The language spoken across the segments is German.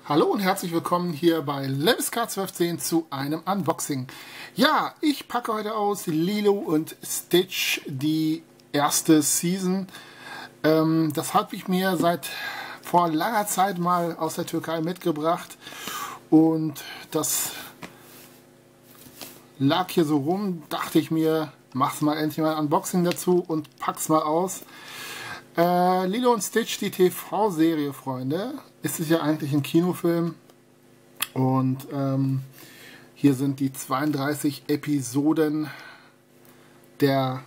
Hallo und herzlich willkommen hier bei LevisK1210 zu einem Unboxing. Ja, ich packe heute aus Lilo und Stitch, die erste Season. Das habe ich mir vor langer Zeit mal aus der Türkei mitgebracht und das lag hier so rum, dachte ich mir, mach's mal endlich mal ein Unboxing dazu und pack's mal aus. Lilo und Stitch, die TV-Serie, Freunde. Ist es ja eigentlich ein Kinofilm. Und hier sind die 32 Episoden der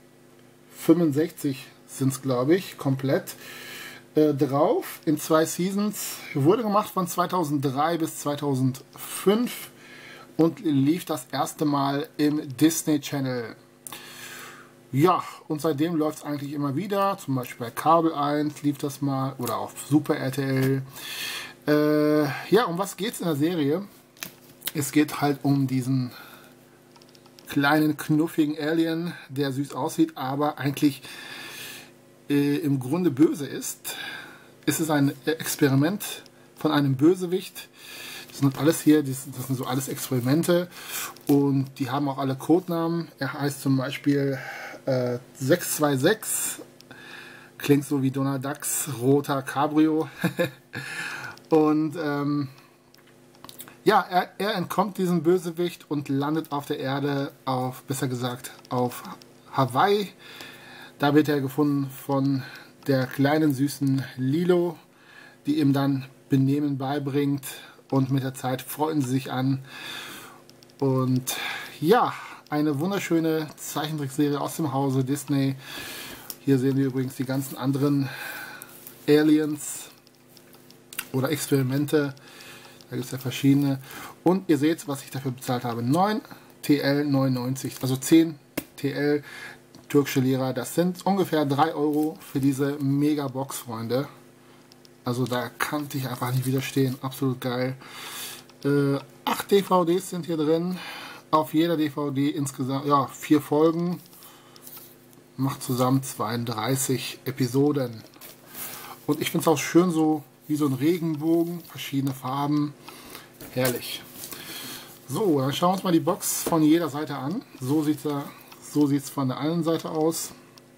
65 sind es, glaube ich, komplett drauf. In 2 Seasons. Wurde gemacht von 2003 bis 2005 und lief das erste Mal im Disney Channel. Ja, und seitdem läuft es eigentlich immer wieder, zum Beispiel bei Kabel 1 lief das mal oder auf Super RTL. Ja, um was geht es in der Serie? Es geht halt um diesen kleinen, knuffigen Alien, der süß aussieht, aber eigentlich im Grunde böse ist. Es ist ein Experiment von einem Bösewicht. Das sind alles hier, das sind so alles Experimente und die haben auch alle Codenamen. Er heißt zum Beispiel 626, klingt so wie Donald Ducks roter Cabrio. Und ja, er entkommt diesem Bösewicht und landet auf der Erde, besser gesagt auf Hawaii. Da wird er gefunden von der kleinen süßen Lilo, die ihm dann Benehmen beibringt und mit der Zeit freunden sie sich an. Und ja, eine wunderschöne Zeichentrickserie aus dem Hause Disney. Hier sehen wir übrigens die ganzen anderen Aliens oder Experimente. Da gibt es ja verschiedene. Und ihr seht, was ich dafür bezahlt habe. 9 TL 99, also 10 TL türkische Lira. Das sind ungefähr 3 Euro für diese Mega-Box, Freunde. Also da kann ich einfach nicht widerstehen. Absolut geil. 8 DVDs sind hier drin. Auf jeder DVD insgesamt, ja, 4 Folgen. Macht zusammen 32 Episoden. Und ich finde es auch schön so, wie so ein Regenbogen, verschiedene Farben. Herrlich. So, dann schauen wir uns mal die Box von jeder Seite an. So sieht es von der einen Seite aus.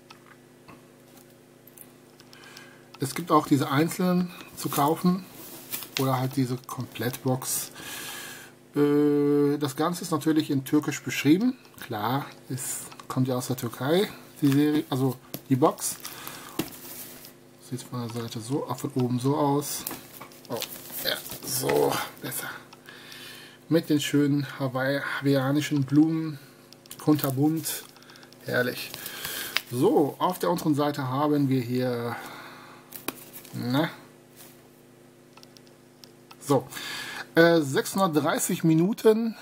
Es gibt auch diese einzelnen zu kaufen. Oder halt diese Komplettbox. Das Ganze ist natürlich in Türkisch beschrieben. Klar, es kommt ja aus der Türkei, die Serie, also die Box. Sieht von der Seite so, von oben so aus. Oh, ja, so, besser. Mit den schönen hawaiianischen Blumen, kunterbunt, herrlich. So, auf der unteren Seite haben wir hier, so, 630 Minuten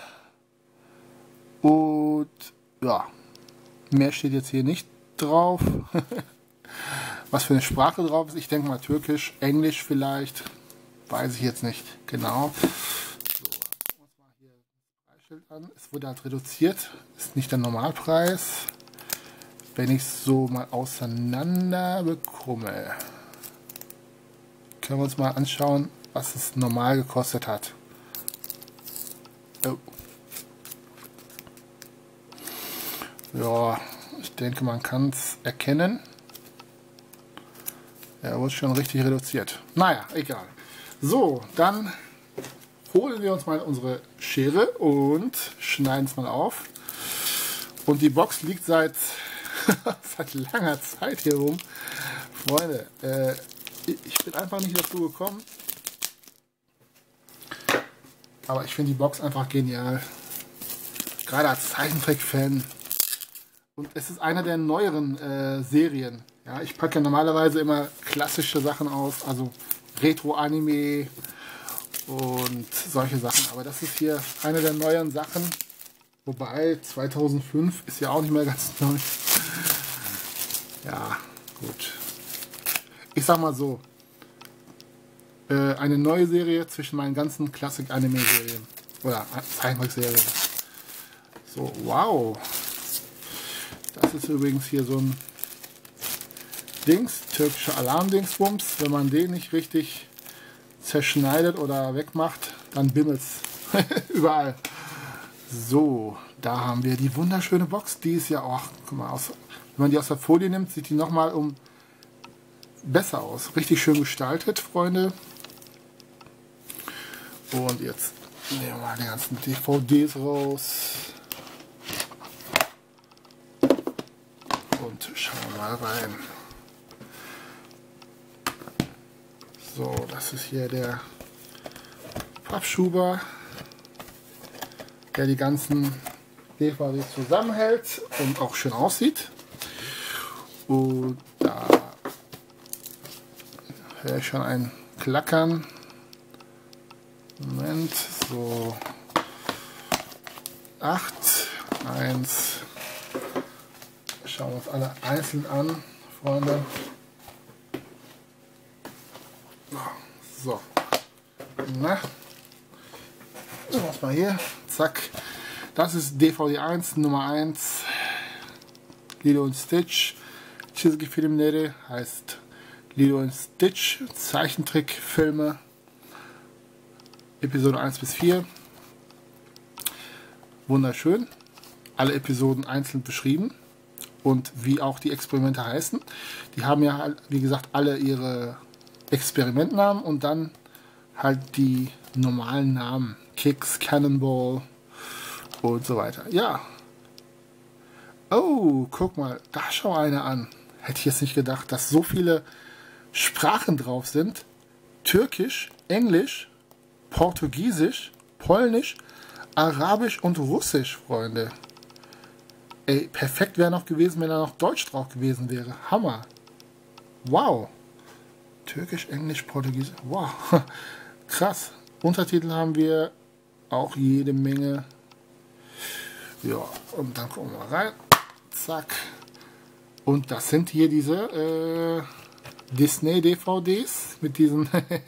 und ja, mehr steht jetzt hier nicht drauf. Was für eine Sprache drauf ist, ich denke mal Türkisch, Englisch vielleicht, weiß ich jetzt nicht genau. So, gucken wir uns mal hier das Preisschild an. Es wurde halt reduziert, ist nicht der Normalpreis. Wenn ich es so mal auseinander bekomme, können wir uns mal anschauen, was es normal gekostet hat. Oh. Ja, ich denke, man kann es erkennen. Er wurde schon richtig reduziert. Naja, egal. So, dann holen wir uns mal unsere Schere und schneiden es mal auf. Und die Box liegt seit langer Zeit hier rum. Freunde, ich bin einfach nicht dazu gekommen. Aber ich finde die Box einfach genial. Gerade als Zeichentrick-Fan. Und es ist eine der neueren Serien. Ja, ich packe normalerweise immer klassische Sachen auf, also Retro-Anime und solche Sachen. Aber das ist hier eine der neuen Sachen. Wobei 2005 ist ja auch nicht mehr ganz neu. Ja, gut. Ich sag mal so. Eine neue Serie zwischen meinen ganzen Klassik-Anime-Serien. Oder Zeichentrickserien. So, wow. Das ist übrigens hier so ein türkischer Alarm-Dingsbums. Wenn man den nicht richtig zerschneidet oder wegmacht, dann bimmelt's überall. So, da haben wir die wunderschöne Box. Die ist ja auch, guck mal, wenn man die aus der Folie nimmt, sieht die nochmal besser aus. Richtig schön gestaltet, Freunde. Und jetzt nehmen wir mal die ganzen DVDs raus. Und schauen wir mal rein. So, das ist hier der Pappschuber, der die ganzen DVDs zusammenhält und auch schön aussieht. Und da höre ich schon ein Klackern. Moment, so 8, 1. Schauen wir uns alle einzeln an, Freunde. So, na, was mal hier, zack. Das ist DVD 1, Nummer 1, Lilo und Stitch. Chizgi-Film-Serie heißt Lilo und Stitch, Zeichentrickfilme, Episode 1 bis 4. Wunderschön. Alle Episoden einzeln beschrieben und wie auch die Experimente heißen. Die haben ja, wie gesagt, alle ihre Experimentnamen und dann halt die normalen Namen. Kicks, Cannonball und so weiter. Ja. Oh, guck mal, da schau eine an. Hätte ich jetzt nicht gedacht, dass so viele Sprachen drauf sind. Türkisch, Englisch, Portugiesisch, Polnisch, Arabisch und Russisch, Freunde. Ey, perfekt wäre noch gewesen, wenn da noch Deutsch drauf gewesen wäre. Hammer. Wow. Türkisch, Englisch, Portugiesisch. Wow. Krass. Untertitel haben wir auch jede Menge. Ja, und dann gucken wir mal rein. Zack. Und das sind hier diese Disney DVDs mit diesen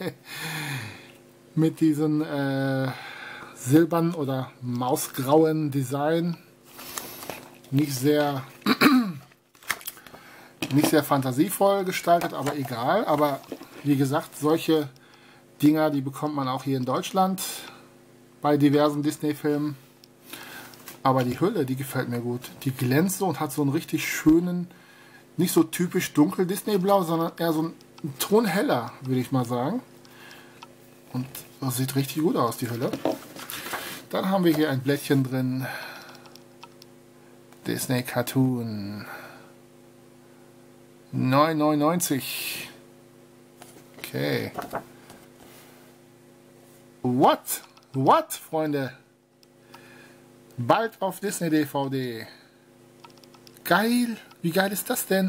mit diesen silbernen oder mausgrauen Design. Nicht sehr fantasievoll gestaltet, aber egal. Aber wie gesagt, solche Dinger, die bekommt man auch hier in Deutschland bei diversen Disney-Filmen. Aber die Hülle, die gefällt mir gut. Die glänzt so und hat so einen richtig schönen, nicht so typisch dunkel Disney-Blau, sondern eher so einen Ton heller, würde ich mal sagen. Und das sieht richtig gut aus, die Hülle. Dann haben wir hier ein Blättchen drin. Disney Cartoon 9,99. Okay. What, Freunde? Bald auf Disney DVD. Geil. Wie geil ist das denn?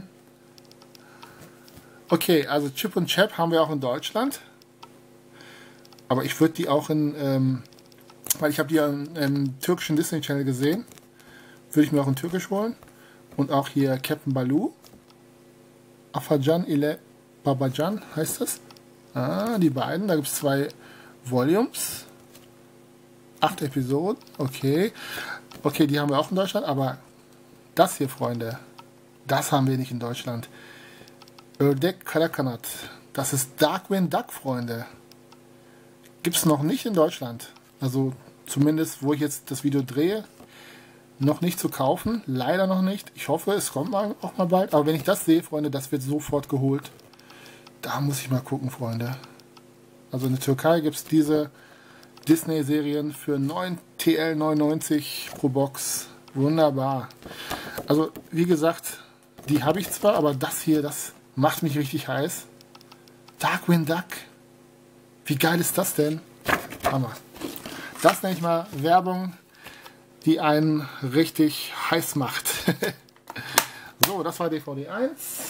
Okay, also Chip und Chap haben wir auch in Deutschland. Aber ich würde die auch weil ich habe die im türkischen Disney Channel gesehen. Würde ich mir auch in Türkisch holen. Und auch hier Captain Baloo. Afacan ile Babacan heißt das. Ah, die beiden. Da gibt es 2 Volumes. 8 Episoden. Okay. Okay, die haben wir auch in Deutschland. Aber das hier, Freunde, das haben wir nicht in Deutschland. Ördek Karakanat. Das ist Darkwing Duck, Freunde. Gibt es noch nicht in Deutschland. Also zumindest, wo ich jetzt das Video drehe, noch nicht zu kaufen. Leider noch nicht. Ich hoffe, es kommt auch mal bald. Aber wenn ich das sehe, Freunde, das wird sofort geholt. Da muss ich mal gucken, Freunde. Also in der Türkei gibt es diese Disney-Serien für 9 TL 99 pro Box. Wunderbar. Also wie gesagt, die habe ich zwar, aber das hier, das macht mich richtig heiß. Darkwing Duck. Wie geil ist das denn? Hammer. Das nenne ich mal Werbung, die einen richtig heiß macht. So, das war DVD 1.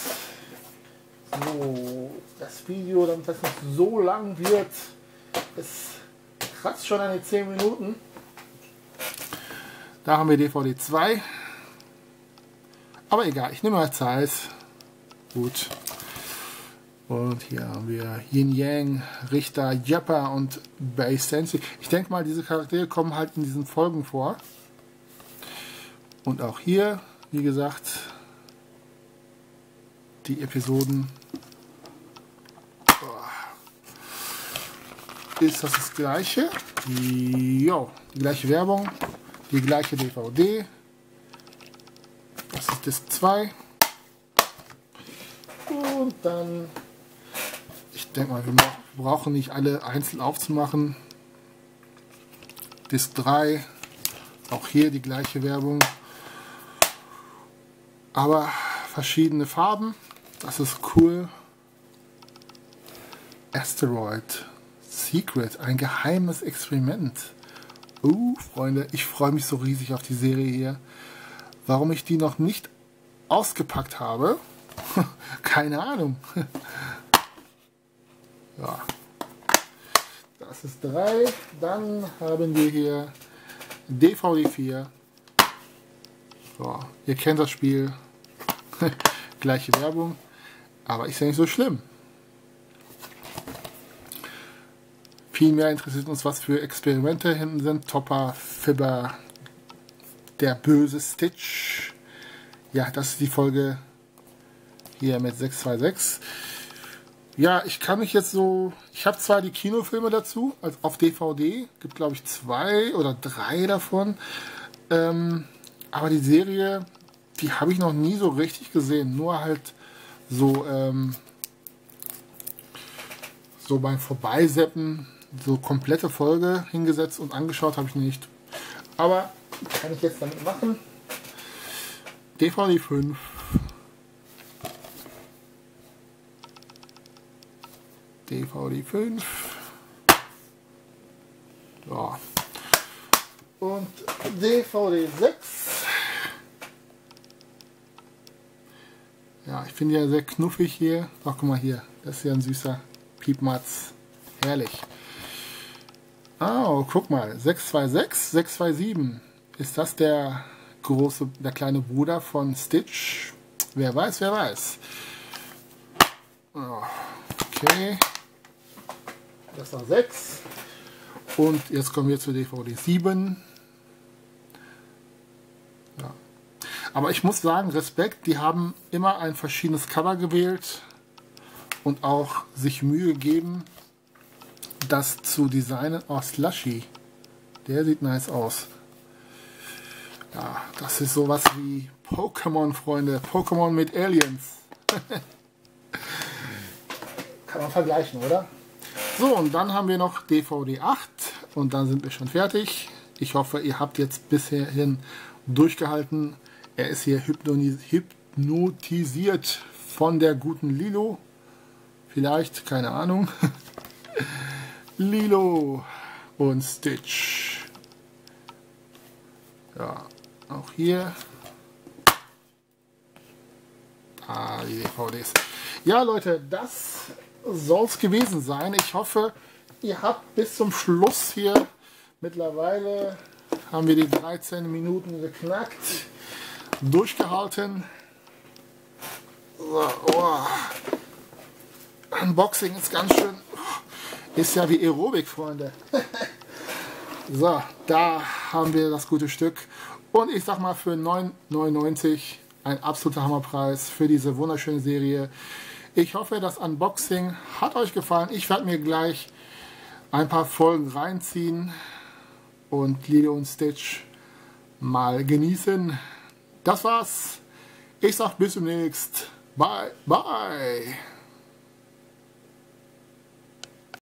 So, das Video, damit das nicht so lang wird, es kratzt schon an die 10 Minuten. Da haben wir DVD 2. Aber egal, ich nehme mal Zeit. Gut. Und hier haben wir Yin Yang, Richter, Jepper und Bay Sensi. Ich denke mal, diese Charaktere kommen halt in diesen Folgen vor. Und auch hier, wie gesagt, die Episoden. ist das gleiche. Jo, die gleiche Werbung, die gleiche DVD. Das ist Disc 2. Und dann, ich denke mal, wir brauchen nicht alle einzeln aufzumachen. Disc 3, auch hier die gleiche Werbung. Aber verschiedene Farben, das ist cool. Asteroid Secret, ein geheimes Experiment. Freunde, ich freue mich so riesig auf die Serie hier. Warum ich die noch nicht ausgepackt habe, keine Ahnung. Ja, das ist 3. Dann haben wir hier DVD 4. So, ihr kennt das Spiel. Gleiche Werbung, aber ist ja nicht so schlimm. Vielmehr interessiert uns, was für Experimente hinten sind. Topper, Fibber, der böse Stitch. Ja, das ist die Folge hier mit 626. Ja, ich kann mich jetzt so... Ich habe zwar die Kinofilme dazu, also auf DVD. Gibt, glaube ich, 2 oder 3 davon. Aber die Serie, die habe ich noch nie so richtig gesehen. Nur halt so, so beim Vorbeiseppen. So komplette Folge hingesetzt und angeschaut habe ich nicht. Aber kann ich jetzt damit machen. DVD 5. DVD 5. Ja. Und DVD 6. Ja, ich finde ja sehr knuffig hier. Ach, guck mal hier. Das ist ja ein süßer Piepmatz. Herrlich. Oh, guck mal. 626, 627. Ist das der kleine Bruder von Stitch? Wer weiß, wer weiß. Okay. Das war 6. Und jetzt kommen wir zu DVD 7. Ja. Aber ich muss sagen, Respekt, die haben immer ein verschiedenes Cover gewählt und auch sich Mühe gegeben, das zu designen. Oh, Slushy. Der sieht nice aus. Ja, das ist sowas wie Pokémon, Freunde. Pokémon mit Aliens. Kann man vergleichen, oder? So, und dann haben wir noch DVD 8 und dann sind wir schon fertig. Ich hoffe, ihr habt jetzt bisherhin durchgehalten. Er ist hier hypnotisiert von der guten Lilo. Vielleicht, keine Ahnung. Lilo und Stitch. Ja, auch hier. Die DVDs. Ja, Leute, das soll es gewesen sein. Ich hoffe, ihr habt bis zum Schluss hier, mittlerweile haben wir die 13 Minuten geknackt, durchgehalten. So, oh. Unboxing ist ganz schön, ist ja wie Aerobik, Freunde. So, da haben wir das gute Stück. Und ich sag mal, für 9,99 ein absoluter Hammerpreis für diese wunderschöne Serie. Ich hoffe, das Unboxing hat euch gefallen. Ich werde mir gleich ein paar Folgen reinziehen und Lilo und Stitch mal genießen. Das war's. Ich sag bis demnächst. Bye, bye.